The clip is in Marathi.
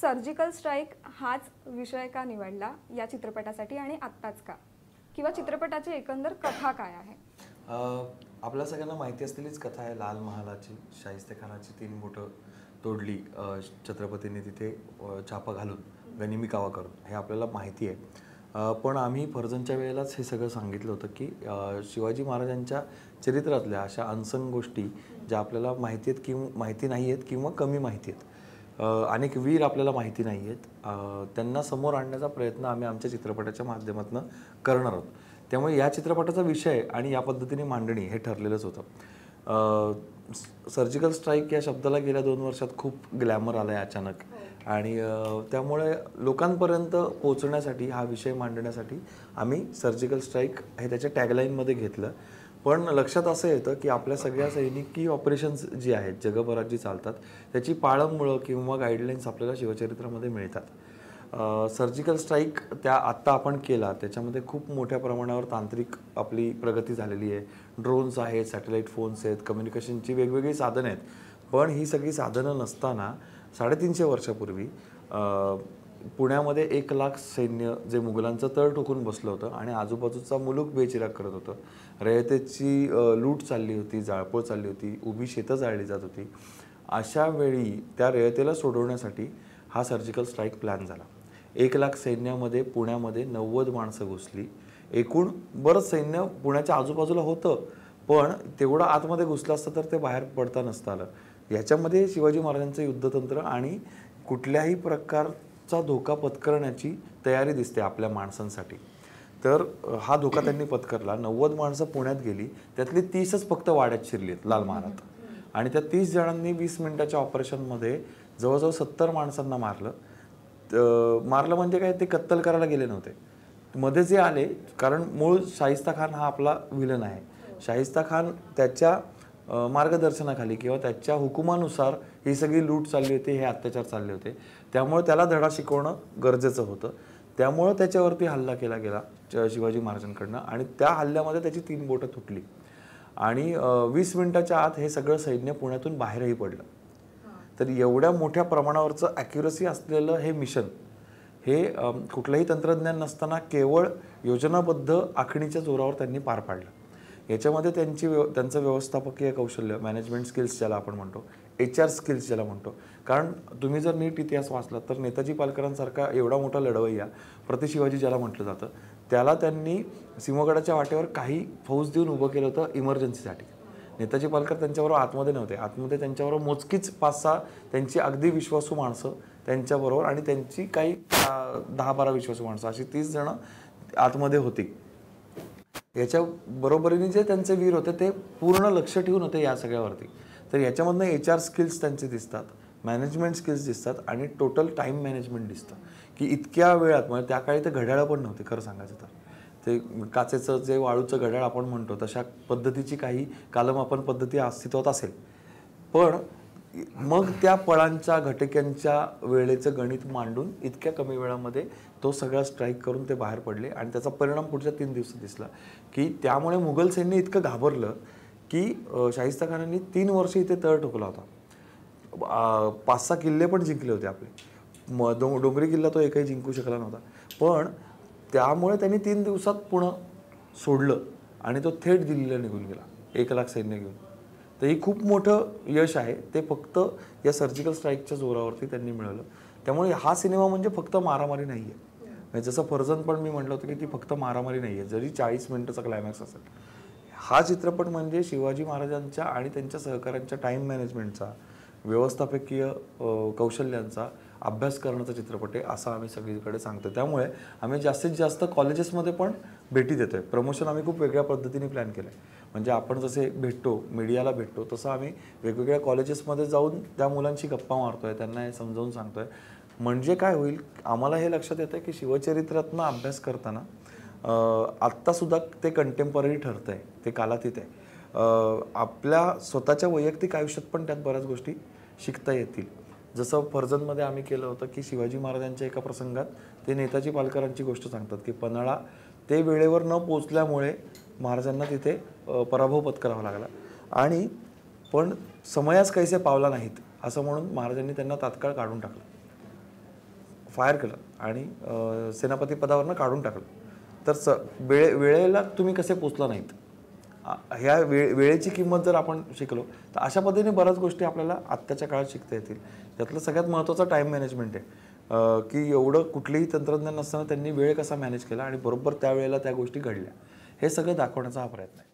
सर्जिकल स्ट्राईक हाच विषय का निवडला या चित्रपटासाठी आणि आत्ताच का, किंवा चित्रपटाची एकंदर कथा काय आहे? आपल्या सगळ्यांना माहिती असलेलीच कथा आहे लाल महालाची. शाहिस्तेखानाची 3 बोटं तोडली छत्रपतींनी तिथे छापा घालून, गनिमी कावा करून, हे आपल्याला माहिती आहे. पण आम्ही फर्जंदच्या वेळेलाच हे सगळं सांगितलं होतं की शिवाजी महाराजांच्या चरित्रातल्या अशा अनसंग गोष्टी ज्या आपल्याला माहिती आहेत किंवा माहिती नाही आहेत किंवा कमी माहिती आहेत, अनेक वीर आपल्याला माहिती नाही आहेत, त्यांना समोर आणण्याचा प्रयत्न आम्ही आमच्या चित्रपटाच्या माध्यमातून करणार आहोत. त्यामुळे या चित्रपटाचा विषय आणि या पद्धतीने मांडणी हे ठरलेलंच होतं. सर्जिकल स्ट्राईक या शब्दाला गेल्या 2 वर्षात खूप ग्लॅमर आला आहे अचानक, आणि त्यामुळे लोकांपर्यंत पोहोचण्यासाठी हा विषय मांडण्यासाठी आम्ही सर्जिकल स्ट्राईक हे त्याच्या टॅगलाईनमध्ये घेतलं. पण लक्षात असं येतं की आपल्या सगळ्या सैनिकी ऑपरेशन्स जी आहेत जगभरात जी चालतात त्याची पाळंमुळं किंवा गाईडलाईन्स आपल्याला शिवचरित्रामध्ये मिळतात. सर्जिकल स्ट्राईक त्या आत्ता आपण केला त्याच्यामध्ये खूप मोठ्या प्रमाणावर तांत्रिक आपली प्रगती झालेली आहे. ड्रोन्स आहेत, सॅटेलाईट फोन्स आहेत, कम्युनिकेशनची वेगवेगळी साधनं आहेत. पण ही सगळी साधनं नसताना 350 वर्षापूर्वी पुण्यामध्ये 1 लाख सैन्य जे मुघलांचं तळ ठोकून बसलं होतं आणि आजूबाजूचा मुलूक बेचिराग करत होतं. रयतेची लूट चालली होती, जाळपोळ चालली होती, उभी शेतं जाळली जात होती. अशा वेळी त्या रयतेला सोडवण्यासाठी हा सर्जिकल स्ट्राईक प्लॅन झाला. 1 लाख सैन्यामध्ये पुण्यामध्ये 90 माणसं घुसली. एकूण बरंच सैन्य पुण्याच्या आजूबाजूला होतं, पण तेवढं आतमध्ये घुसलं असतं तर ते बाहेर पडता नसतं आलं. याच्यामध्ये शिवाजी महाराजांचं युद्धतंत्र आणि कुठल्याही प्रकारचा धोका पत्करण्याची तयारी दिसते आपल्या माणसांसाठी. तर हा धोका त्यांनी पत्करला. 90 माणसं पुण्यात गेली, त्यातली 30च फक्त वाड्यात शिरली आहेत लाल महालात, आणि त्या 30 जणांनी 20 मिनिटाच्या ऑपरेशनमध्ये जवळजवळ 70 माणसांना मारलं. म्हणजे काय, ते कत्तल करायला गेले नव्हते, मध्ये जे आले, कारण मूळ शाहिस्ता खान हा आपला विलन आहे. शाहिस्ता खान त्याच्या मार्गदर्शनाखाली किंवा त्याच्या हुकुमानुसार ही सगळी लूट चालली होती, हे अत्याचार चालले होते. त्यामुळे त्याला धडा शिकवणं गरजेचं होतं. त्यामुळं त्याच्यावरती हल्ला केला गेला शिवाजी महाराजांकडनं, आणि त्या हल्ल्यामध्ये त्याची 3 बोटं तुटली आणि 20 मिनिटाच्या आत हे सगळं सैन्य पुण्यातून बाहेरही पडलं. तर एवढ्या मोठ्या प्रमाणावरचं ॲक्युरसी असलेलं हे मिशन हे कुठलंही तंत्रज्ञान नसताना केवळ योजनाबद्ध आखणीच्या जोरावर त्यांनी पार पाडलं. याच्यामध्ये त्यांचं व्यवस्थापकीय कौशल्य, मॅनेजमेंट स्किल्स ज्याला आपण म्हणतो, HR स्किल्स ज्याला म्हणतो. कारण तुम्ही जर नीट इतिहास वाचला तर नेताजी पालकरांसारखा एवढा मोठा लढवय्या, प्रतिशिवाजी ज्याला म्हटलं जातं, त्याला त्यांनी सिंहगडाच्या वाटेवर काही फौज देऊन उभं केलं होतं इमर्जन्सीसाठी. नेताजी पालकर त्यांच्याबरोबर आतमध्ये नव्हते. आतमध्ये त्यांच्याबरोबर मोजकीच 5-6 त्यांची अगदी विश्वासू माणसं त्यांच्याबरोबर, आणि त्यांची काही 10-12 विश्वासू माणसं, अशी 30 जणं आतमध्ये होती. याच्या बरोबरीने जे त्यांचे वीर होते ते पूर्ण लक्ष ठेवून होते या सगळ्यावरती. तर याच्यामधनं HR स्किल्स त्यांचे दिसतात, मॅनेजमेंट स्किल्स दिसतात, आणि टोटल टाईम मॅनेजमेंट दिसतं की इतक्या वेळात, म्हणजे त्या काळी ते घड्याळं पण नव्हते खरं सांगायचं तर. ते काचेचं जे वाळूचं घड्याळ आपण म्हणतो तशा पद्धतीची काही कालमापन पद्धती अस्तित्वात असेल, पण मग त्या पळांच्या घटक्यांच्या वेळेचं गणित मांडून इतक्या कमी वेळामध्ये तो सगळा स्ट्राईक करून ते बाहेर पडले. आणि त्याचा परिणाम पुढच्या 3 दिवसात दिसला की त्यामुळे मुघल सैन्य इतकं घाबरलं की शाहिस्ता खानांनी 3 वर्ष इथे तळ ठोकला होता. 5-6 किल्ले पण जिंकले होते आपले. डोंगरी किल्ला तो एकही जिंकू शकला नव्हता, पण त्यामुळे त्यांनी 3 दिवसात पुणं सोडलं आणि तो थेट दिल्लीला निघून गेला 1 लाख सैन्य घेऊन. तर ही खूप मोठं यश आहे, ते फक्त या सर्जिकल स्ट्राईकच्या जोरावरती त्यांनी मिळवलं. त्यामुळे हा सिनेमा म्हणजे फक्त मारामारी नाही आहे. जसं फर्जंद पण मी म्हटलं होतं की ती फक्त मारामारी नाही आहे, जरी 40 मिनिटाचा क्लायमॅक्स असेल. हा चित्रपट म्हणजे शिवाजी महाराजांच्या आणि त्यांच्या सहकाऱ्यांच्या टाईम मॅनेजमेंटचा, व्यवस्थापकीय कौशल्यांचा अभ्यास करण्याचा चित्रपट आहे असं आम्ही सगळीकडे सांगतो. त्यामुळे आम्ही जास्तीत जास्त कॉलेजेसमध्ये पण भेटी देतो आहे. प्रमोशन आम्ही खूप वेगळ्या पद्धतीने प्लॅन केलं आहे. म्हणजे आपण जसे भेटतो, मीडियाला भेटतो, तसं आम्ही वेगवेगळ्या कॉलेजेसमध्ये जाऊन त्या मुलांशी गप्पा मारतो आहे, त्यांना हे समजावून सांगतो आहे. म्हणजे काय होईल, आम्हाला हे लक्षात येतं की शिवचरित्रातनं अभ्यास करताना आत्तासुद्धा ते कंटेम्पररी ठरतं आहे, ते कालातीत आहे. आपल्या स्वतःच्या वैयक्तिक आयुष्यात पण त्यात बऱ्याच गोष्टी शिकता येतील. जसं फर्जंदमध्ये आम्ही केलं होतं की शिवाजी महाराजांच्या एका प्रसंगात ते नेताजी पालकरांची गोष्ट सांगतात की पन्हाळा ते वेळेवर न पोचल्यामुळे महाराजांना तिथे पराभव पत्करावा लागला, आणि पण समयास कैसे पावला नाहीत असं म्हणून महाराजांनी त्यांना तात्काळ काढून टाकलं. फायर केलं आणि सेनापती पदावरनं काढून टाकलं तर वेळेला तुम्ही कसे पोचला नाहीत, ह्या वेळेची किंमत जर आपण शिकलो तर अशा पद्धतीने बऱ्याच गोष्टी आपल्याला आत्ताच्या काळात शिकता येतील. त्यातलं सगळ्यात महत्त्वाचं टाईम मॅनेजमेंट आहे की एवढं कुठलेही तंत्रज्ञान नसताना त्यांनी वेळ कसा मॅनेज केला आणि बरोबर त्या वेळेला त्या गोष्टी घडल्या, हे सगळं दाखवण्याचा हा प्रयत्न आहे.